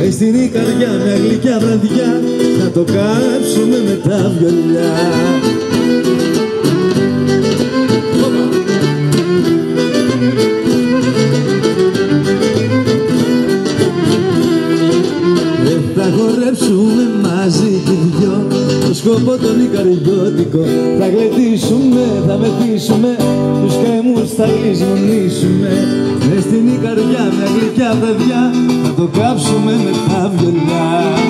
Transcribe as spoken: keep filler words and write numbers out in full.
μες στην καρδιά μια γλυκιά βραδιά να το κάψουμε με τα βιολιά. Θα χορέψουμε μαζί κι δυο το σκοπό τον ικαριώτικο. Θα γλεντήσουμε, θα μεθύσουμε, τους καημούς θα λησμονήσουμε. Μες στην καρδιά μια γλυκιά παιδιά θα το κάψουμε με τα βιολιά.